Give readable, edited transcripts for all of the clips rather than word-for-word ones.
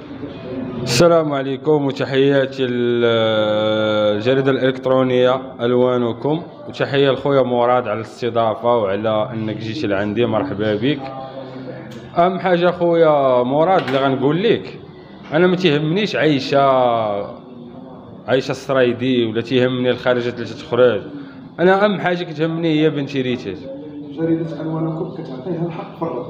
السلام عليكم وتحياتي الجريدة الإلكترونية ألوانكم، وتحية لخويا مراد على الاستضافة وعلى أنك جيتي لعندي. مرحبا بك. أهم حاجة خويا مراد اللي غنقول لك، أنا ما تيهمنيش عايشة السرايدي ولا تيهمني الخارجات اللي تتخرج. أنا أهم حاجة كتهمني هي بنتي ريتاج. جريدة ألوانكم كتعطيها الحق فرط.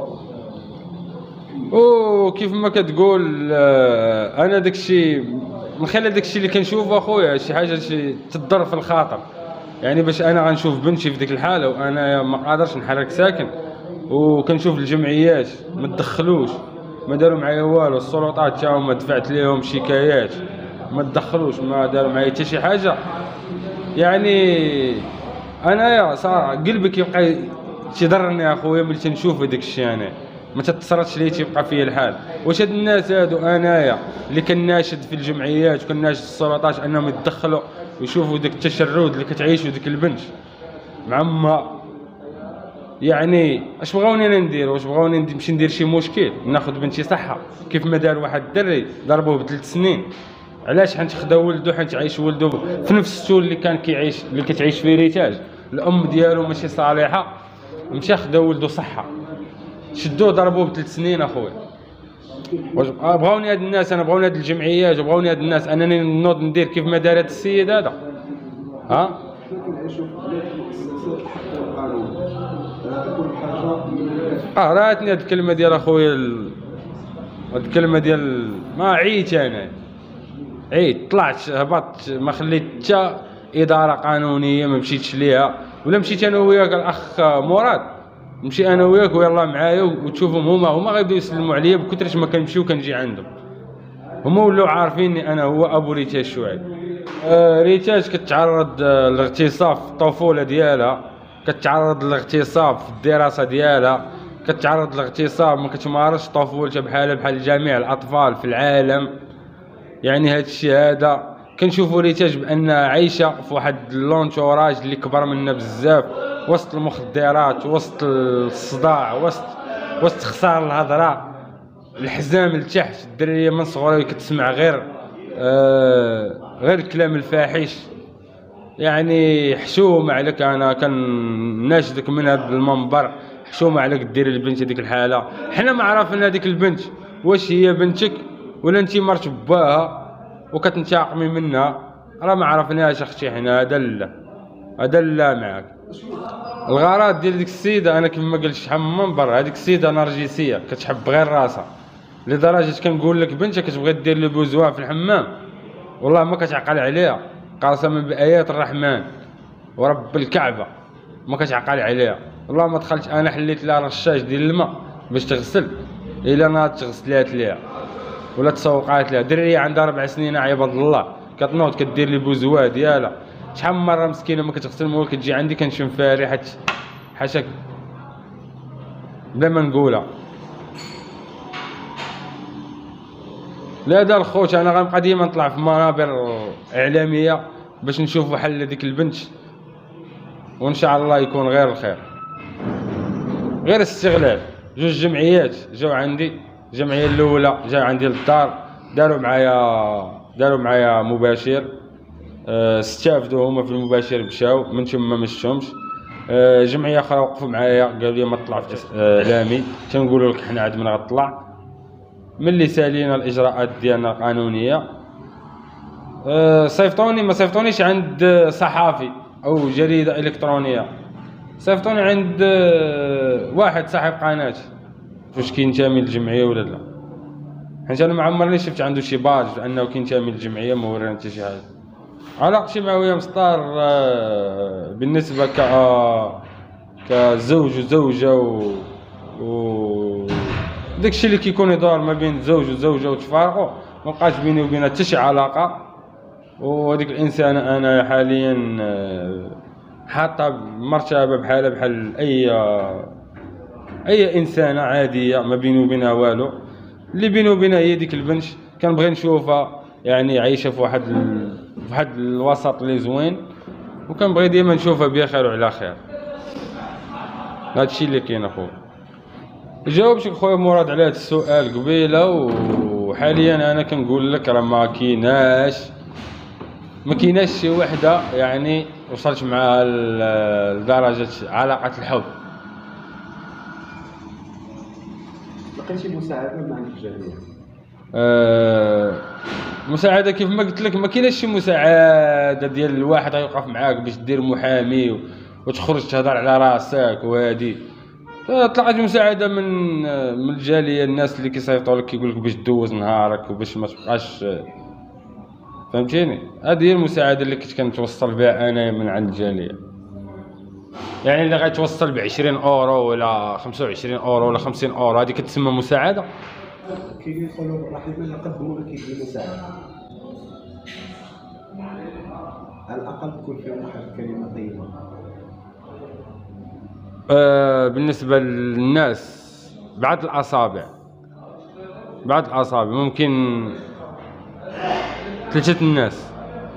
كيف ما كتقول، انا داكشي من خلال داكشي اللي كنشوف اخويا شي حاجه تضر في الخاطر. يعني باش انا غنشوف بنتي في ديك الحاله وانا ما قادرش نحرك ساكن، وكنشوف الجمعيات ما تدخلوش، ما داروا معايا والو، السلطات تا هما دفعت ليهم شكايات ما تدخلوش، ما داروا معايا حتى شي حاجه. يعني انايا صراحه قلبي كيبقى تيضرني اخويا ملي تنشوف هذاك الشيء. انا ما تتصرتش لي تيبقى فيا الحال. واش هاد الناس هادو انايا اللي كناشد في الجمعيات وكناشد السلطات انهم يتدخلوا ويشوفوا داك التشرد اللي كتعيشوا ديك البنت مع امها؟ يعني اش بغاوني انا ندير؟ واش بغاوني نمشي ندير شي مشكل ناخذ بنتي صحه كيف ما دار واحد الدري ضربوه ب3 سنين؟ علاش؟ حيت خدا ولدو، حيت عايش ولدو في نفس السول اللي كان كيعيش، اللي كتعيش فيه ريتاج. الام ديالو ماشي صالحه، مشى خدا ولدو صحه، شدوه ضربوه ب3 سنين اخويا. واش بغاوني هاد الناس؟ انا بغاوني هاد الجمعيات وبغاوني هاد الناس انني نوض ندير كيف ما دار هاد السيد هذا؟ ها كنعيشوا في بلاد مؤسسات الحق والقانون. كل حاجه راتني هاد الكلمه ديال اخويا هاد الكلمه ديال ما عييت. انا عييت، طلعت هبطت، ما خليت حتى اداره قانونيه ما مشيتش ليها. ولا مشيت انا وياك الاخ مراد، نمشي انا وياك ويلا معايا وتشوفهم هما غيبداو يسلموا عليا بكثرش ما كنمشي وكنجي عندهم. هما ولاو عارفيني انا هو ابو ريتاج شوعيب. ريتاج كتعرض للاغتصاب في الطفوله ديالها، كتعرض للاغتصاب في الدراسه ديالها، كتعرض للاغتصاب، ما كتمارسش طفولتها بحال جميع الاطفال في العالم. يعني هاد الشيء هذا كنشوفوا ريتاج بانها عايشه في واحد اللونتوراج اللي كبر منا بزاف، وسط المخدرات، وسط الصداع، وسط خسار الهضره، الحزام لتحت. الدريه من صغرها كتسمع غير الكلام الفاحش. يعني حشومه عليك، انا كناشدك من هذا المنبر، حشومه عليك دير البنت هذيك الحاله. حنا ما عرفنا هذيك البنت واش هي بنتك ولا انت مرت باها وكتنتقمي منها، راه ما عرفناش اختي. حنا هذا لا معاك. الغرض ديال ديك السيده، انا كما قلت شحال من منبر، هذيك السيده نرجسيه كتحب غير راسها، لدرجه كنقول لك بنتك كتبغي دير لي بوزوان في الحمام والله ما كتعقل عليها، قاسما بايات الرحمن ورب الكعبه ما كتعقل عليها. والله ما دخلت انا حليت لها رشاش ديال الماء باش تغسل، الا ناض تغسلات ليها ولا تسوقات لها. دريه عندها 4 سنين عباد الله كتنوض كدير لي بوزوا ديالها. شحال من مره مسكينه ما كتغسل، مول كتجي عندي كنشم فيها ريحه حاشاك بلا ما نقولها. لا دار الخوت، انا غنبقى ديما نطلع في منابر اعلاميه باش نشوفوا حل لديك البنت، وان شاء الله يكون غير الخير. غير استغلال. جوج جمعيات جاو عندي، الجمعيه الاولى جاو عندي للدار، داروا معايا مباشر، استافدوا هما في المباشر مشاو، من ثم ما مشتهمش. جمعيه اخرى وقفوا معايا قالوا لي ما تطلع في اعلامي، تنقولوا لك حنا عاد من غتطلع. ملي سالينا الاجراءات ديالنا القانونيه، صيفطوني، ما صيفطونيش عند صحافي او جريده الكترونيه، صيفطوني عند واحد صاحب قناه واش كينتمي للجمعيه ولا لا. حيت انا ما عمرني شفت عنده شي باج انه كينتمي للجمعيه، ما وراني حتى شي حاجه. علاقتي معاه ويا مسطار بالنسبه كزوج وزوجه و داكشي اللي كيكون يدور ما بين زوج وزوجه وتفارقوا، ما بقاش بيني وبينها حتى شي علاقه. وهذيك الانسانه انا حاليا حاطه مرتبه بحال اي انسانه عاديه، ما بيني وبينها والو. اللي بيني وبينها هي ديك البنت، كنبغي نشوفها يعني عايشه في واحد الوسط اللي زوين، وكنبغي ديما نشوفها بخير وعلى خير. هادشي اللي كاين اخويا. جاوبتك خويا مراد على هذا السؤال قبيله، وحاليا انا كنقول لك راه ما كايناش شي وحده يعني وصلت معها لدرجه علاقه الحب. لقيتي مساعده من عند الجميع؟ مساعده كيف ما قلت لك، ما كايناش شي مساعده ديال الواحد غيوقف معاك باش دير محامي وتخرج تهضر على راسك وهادي. طلعت مساعده من الجاليه، الناس اللي كيصيفطوا لك كيقول لك باش دوز نهارك وباش ما تبقاش، فهمتيني. هذه هي المساعده اللي كنت كنتوصل بها انا من عند الجاليه. يعني اللي غيتوصل ب 20 اورو ولا 25 اورو ولا 50 اورو، هذه كتسمى مساعده. كاين يقولوا الرحمه اللي قدموا لك كيديروا مساعده، على الاقل تكون فيهم واحد الكلمه طيبه. بالنسبه للناس بعض الاصابع ممكن 3 الناس،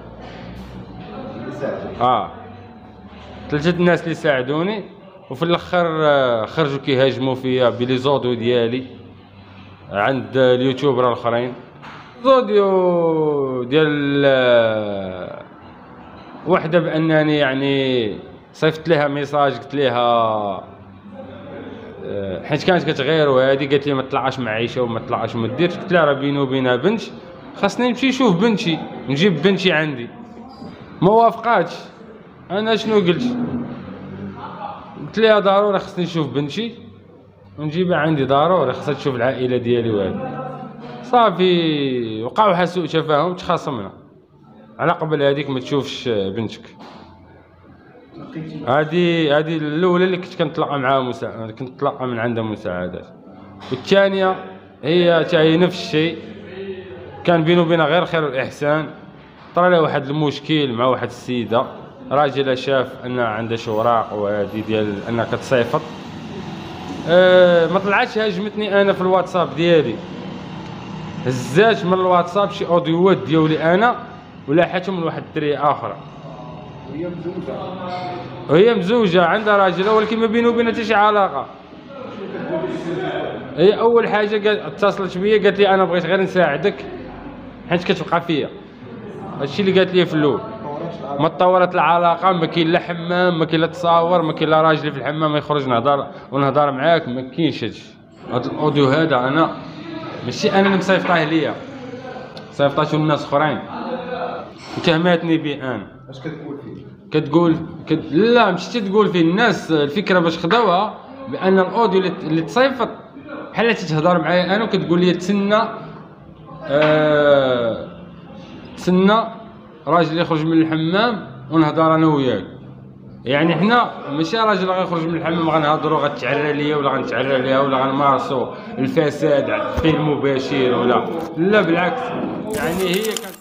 3 الناس اللي ساعدوني، وفي الاخر خرجوا كيهاجموا فيا بلي زوديو ديالي عند اليوتيوبر الاخرين. زوديو ديال وحده بانني يعني صيفط لها ميساج قلت لها حيت كانت كتغير وهادي، قالت لي ما تطلعش مع عيشه وما تطلعش وما ديرش. قلت لها راه بيني وبينها بنت، خاصني نمشي نشوف بنتي، نجيب بنتي عندي. ما وافقاتش. انا شنو قلت لها ضروري خاصني نشوف بنتي ونجيبها عندي، ضروري خاصها تشوف العائله ديالي وهذا. صافي وقعوا واحد سوء تفاهم، تخاصمنا على قبل هذيك ما تشوفش بنتك. هذه الاولى اللي كنت كنتلقى معاها مساعدة، كنت نتلقى من عندها مساعدات. والثانيه هي تاهي نفس الشيء، كان بيني وبينها غير خير والاحسان. طرا لها واحد المشكل مع واحد السيده، راجلها شاف انها عندها شي اوراق وهذه ديال انها كتصيفط. ما طلعتش هاجمتني انا في الواتساب ديالي، هزات من الواتساب شي اوديوات ديالي انا ولاحتهم لواحد الدريه اخرى. وهي مزوجه عندها راجلها، ولكن ما بينه وبينها حتى شي علاقه. هي اول حاجه اتصلت بيا قالت لي انا بغيت غير نساعدك حيت كتبقى فيا. هادشي اللي قالت لي في الاول. ما تطورت العلاقه، ما كاين لا حمام، ما كاين لا تصاور، ما كاين لا راجلي في الحمام يخرج نهضر معاك، ما كاينش هادشي. هاد الاوديو هذا انا ماشي انا اللي مصيفطاه ليا، صيفطاتو لناس اخرين وتهماتني به انا. اش كتقول فيه؟ لا ماشي تقول فيه. الناس الفكره باش خداوها بان الاوديو اللي تصيفط بحال تتهضر معايا انا وكتقول لي تسنى راجل يخرج من الحمام ونهضر انا وياك. يعني حنا ماشي راجل غيخرج من الحمام غنهضروا غتعرى ليا ولا غنتعرى ليها ولا غنمارسوا الفساد في المباشر ولا لا، بالعكس. يعني هي كانت